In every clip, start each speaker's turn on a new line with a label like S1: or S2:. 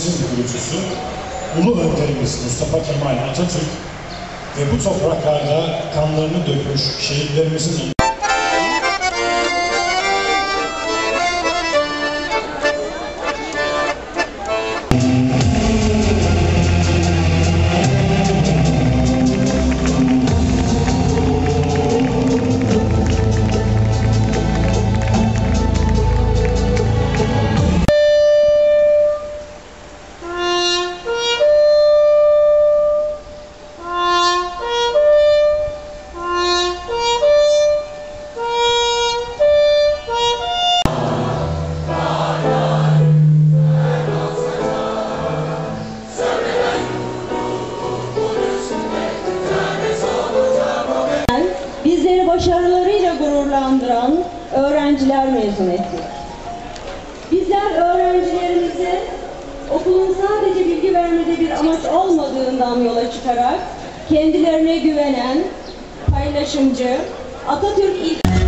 S1: Cumhuriyetimizin kurucusu, ulu önderimiz Mustafa Kemal Atatürk ve bu topraklarda kanlarını dökmüş şehitlerimizin
S2: bizleri başarılarıyla gururlandıran öğrenciler mezun ettik. Bizler öğrencilerimize okulun sadece bilgi vermede bir amaç olmadığından yola çıkarak kendilerine güvenen, paylaşımcı, Atatürk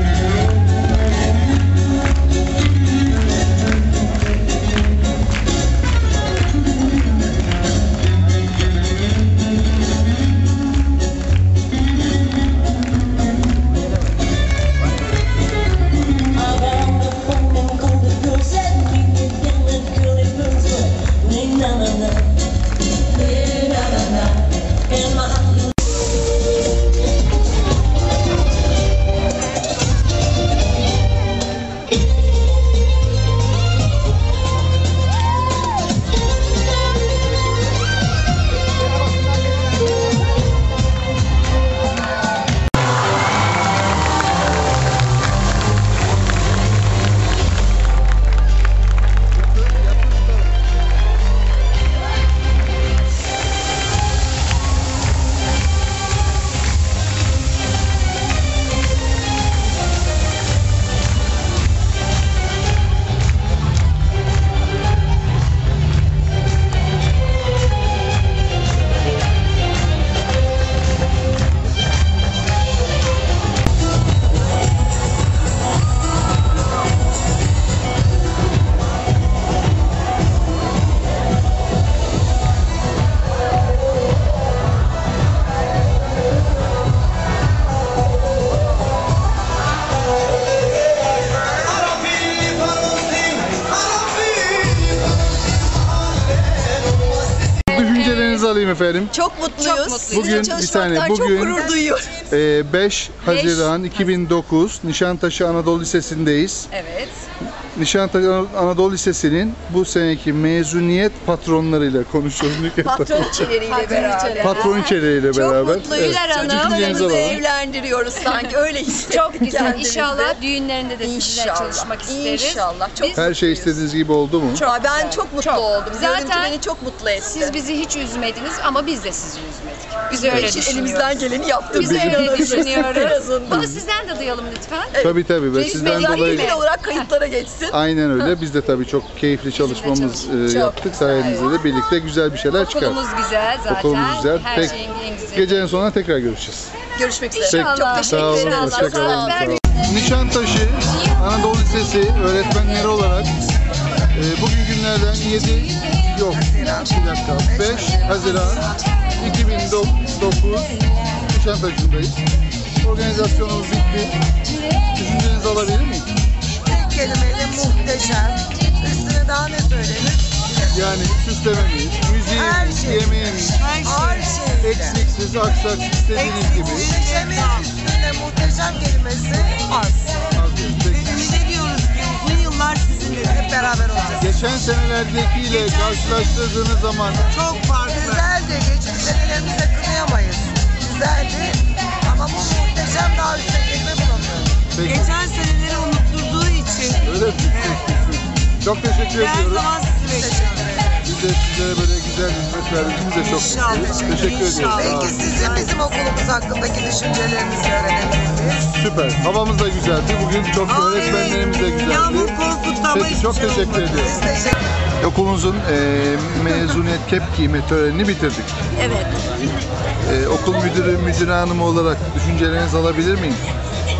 S3: alayım efendim.
S4: Çok mutluyuz.
S3: Bugün bir tane
S4: çok gurur duyuyor.
S3: 5 Haziran 2009 Nişantaşı Anadolu Lisesi'ndeyiz.
S4: Evet.
S3: Nişantaşı Anadolu Lisesi'nin bu seneki mezuniyet patronlarıyla konuşuyoruz.
S4: Patroniçeleriyle beraber.
S3: Patroniçeleriyle beraber.
S4: Çok mutluyuz. Çocuklarımızı evlendiriyoruz sanki. Öyle hissediyoruz.
S5: Çok güzel. İnşallah düğünlerinde de sizinle çalışmak isteriz.
S4: İnşallah. Çok
S3: her şey istediğiniz gibi oldu mu?
S4: Ben çok mutlu oldum.
S5: Zaten
S4: beni çok mutlu etti.
S5: Siz bizi hiç üzmediniz ama biz de sizi üzmedik. Biz öyle düşünüyoruz.
S4: Elimizden geleni yaptık.
S5: Biz öyle düşünüyoruz.
S4: En azından.
S5: Bunu sizden de duyalım lütfen.
S3: Tabii tabii. Ve sizden dolayı
S4: Ilgili olarak kayıtlara geçsin.
S3: aynen öyle. Biz de tabii çok keyifli çalışmamız yaptık. Sayenizde de birlikte güzel bir şeyler çıkardık.
S5: Okulumuz güzel zaten.
S3: Okulumuz güzel.
S5: Her
S3: Peki,
S5: şeyin en güzeli.
S3: gecenin sonuna tekrar görüşeceğiz.
S4: Görüşmek üzere.
S5: İnşallah.
S4: Çok teşekkür
S3: Sağ olun.
S4: ederim.
S3: Hoşça kalın.
S4: Sağ olun.
S3: Sağ olun. Nişantaşı Anadolu Lisesi öğretmenleri olarak bugün günlerden 5 Haziran 2009 Nişantaşı'ndayız. Organizasyonumuz bitti. Düşüncenizi alabilir miyim?
S6: Tek kelimeyle muhteşem. Üstüne daha ne söylenir?
S3: Yani süslememiz, müziğimiz, yemeğimiz,
S6: Her şey.
S3: eksiksiz, aksak istediğiniz gibi.
S6: Muhteşemin üstüne muhteşem kelimesi az. Ve ümit ediyoruz ki uzun yıllar sizinle hep beraber olacağız.
S3: Geçen senelerdekiyle karşılaştırdığınız zaman
S6: Çok farklı. Güzeldi. Geçmiş senelerimizi kınayamayız. Güzeldi. Ama bu muhteşem daha üstüne kelime bulamıyorum.
S3: peki,
S6: Geçen seneleri unutturduğu için
S3: öyle mi? Çok teşekkür
S6: her
S3: ediyorum.
S6: zaman sizi bekliyoruz.
S3: Biz de sizlere böyle güzel hizmet verdiğiniz de çok mutluyuz. Teşekkür ediyoruz. Sağ
S6: Belki
S3: olun.
S6: sizin bizim okulumuz hakkındaki düşüncelerinizi öğrenebiliriz.
S3: Süper. Havamız da güzeldi. Bugün çok öğretmenlerimiz de güzeldi.
S6: Yağmur korkuttu ama
S3: Peki, çok
S6: hiçbir şey
S3: teşekkür
S6: olmadı.
S3: ediyorum.
S6: Biz teşekkür
S3: Okulumuzun mezuniyet kep giyme törenini bitirdik.
S4: Evet.
S3: Okul müdürü, müdür hanımı olarak düşüncelerinizi alabilir miyim?
S7: Ben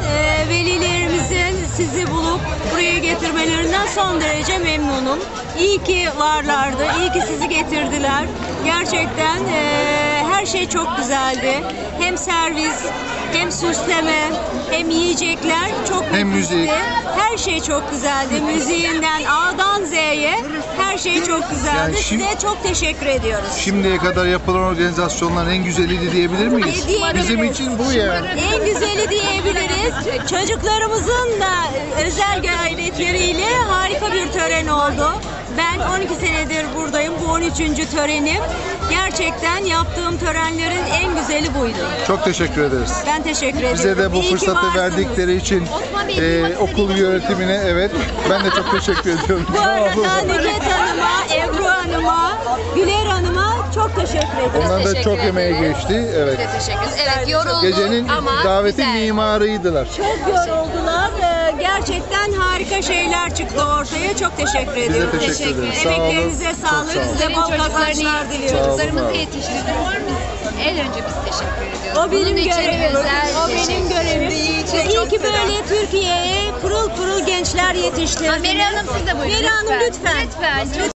S2: velilerimizin sizi bulup buraya getirmelerinden son derece memnunum. İyi ki varlardı, iyi ki sizi getirdiler. Gerçekten her şey çok güzeldi. Hem servis, hem süsleme, hem yiyecekler çok
S3: Hem
S2: nefistti.
S3: müzik.
S2: Her şey çok güzeldi. Müziğinden A'dan Z'ye her şey çok güzeldi.
S3: Yani
S2: Size çok teşekkür ediyoruz.
S3: Şimdiye kadar yapılan organizasyonların en güzeliydi diyebilir miyiz?
S2: Diyebiliriz.
S3: Bizim için bu yani.
S2: En güzeli diyebiliriz. Çocuklarımızın da özel gayretleriyle harika bir tören oldu. Ben 12 senedir buradayım. Bu 13. törenim. Gerçekten yaptığım törenlerin en güzeli buydu.
S3: Çok teşekkür ederiz.
S2: Ben teşekkür ederim.
S3: Bize de bu
S2: İyi ki
S3: fırsatı
S2: varsınız.
S3: verdikleri için okul yönetimine evet ben de çok teşekkür ediyorum.
S2: Bu arada Nüket Hanım'a, Ebru Hanım'a, Güler Hanım'a çok teşekkür ederim.
S3: Onlar da
S5: Teşekkür
S3: çok emeği
S5: ederiz.
S3: geçti. Evet.
S5: Biz de teşekkür ederiz. Evet yorulduk
S3: Gecenin
S5: ama
S3: davetin
S5: güzel.
S3: mimarıydılar.
S2: Çok yoruldular. Gerçekten harika şeyler çıktı ortaya. Çok teşekkür ediyorum.
S3: teşekkür ederiz. Sağ olun.
S2: Emeklerinize
S3: Çok
S2: sağlık.
S3: sağ olun.
S2: Size bol kazançlar
S3: Sağ
S2: diliyorum.
S3: olun.
S5: Çocuklarımızı yetiştirdiler. En önce biz teşekkür ediyoruz.
S2: O benim
S5: Bunun için
S2: görevim.
S5: özel
S2: O benim
S5: teşekkür
S2: görevim.
S5: ederiz.
S2: Ve iyi ki böyle Türkiye'ye pırıl pırıl gençler yetiştirdi.
S5: Meri Hanım siz de buyurun.
S2: Meri Hanım lütfen.
S5: Lütfen.